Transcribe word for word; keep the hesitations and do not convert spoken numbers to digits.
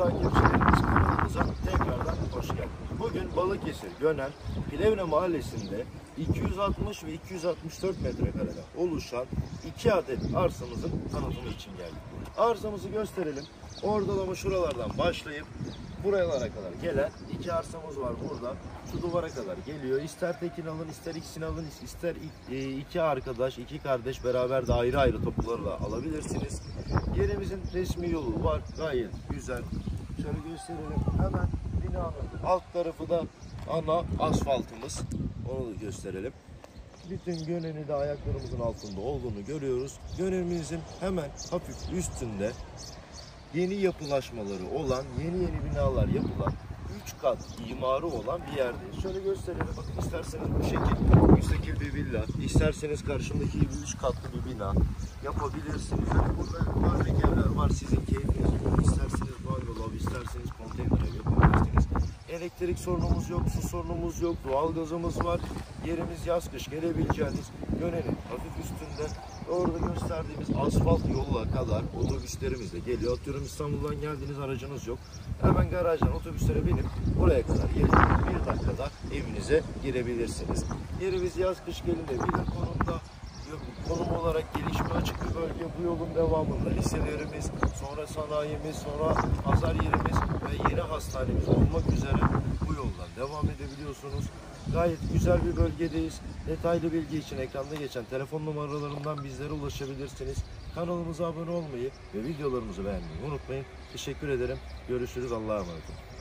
takipçilerimiz, kanalımıza tekrardan hoş geldiniz. Bugün Balıkesir Gönel Plevne Mahallesi'nde iki yüz altmış ve iki yüz altmış dört metrekareden oluşan iki adet arsamızın tanıtımı için geldik. Arsamızı gösterelim. Ortalama şuralardan başlayıp buralara kadar gelen iki arsamız var burada. Şu duvara kadar geliyor. İster tekin alın, ister ikisini alın, ister iki arkadaş, iki kardeş beraber de ayrı ayrı topularla alabilirsiniz. Yerimizin resmi yolu var. Gayet güzel. Şöyle gösterelim. Hemen binanın alt tarafı da ana asfaltımız. Onu da gösterelim. Bütün Gönen'i de ayaklarımızın altında olduğunu görüyoruz. Gönen'imizin hemen hafif üstünde yeni yapılaşmaları olan, yeni yeni binalar yapılan, üç kat imarı olan bir yerdeyiz. Şöyle gösterelim. Bakın, isterseniz bu şekilde müstakil bir villa, isterseniz karşımdaki gibi üç katlı bir bina yapabilirsiniz. Yani burada bazı evler var, sizin keyfiniz gibi. İsterseniz bungalov, isterseniz konteyner ev yapabilirsiniz. Elektrik sorunumuz yok, su sorunumuz yok, doğalgazımız var. Yerimiz yaz kış gelebileceğiniz Gönen'in hafif üstünde. Orada gösterdiğimiz asfalt yolla kadar otobüslerimiz de geliyor. Atıyorum İstanbul'dan geldiğiniz aracınız yok. Hemen garajdan otobüslere binip buraya kadar gelip bir dakikada evinize girebilirsiniz. Yerimiz yaz kış gelinebilir konumda. Konum olarak gelişme açık bir bölge. Bu yolun devamında liselerimiz, sonra sanayimiz, sonra pazar yerimiz ve yeni hastanemiz olmak üzere bu yoldan devam edebiliyorsunuz. Gayet güzel bir bölgedeyiz. Detaylı bilgi için ekranda geçen telefon numaralarından bizlere ulaşabilirsiniz. Kanalımıza abone olmayı ve videolarımızı beğenmeyi unutmayın. Teşekkür ederim. Görüşürüz. Allah'a emanet olun.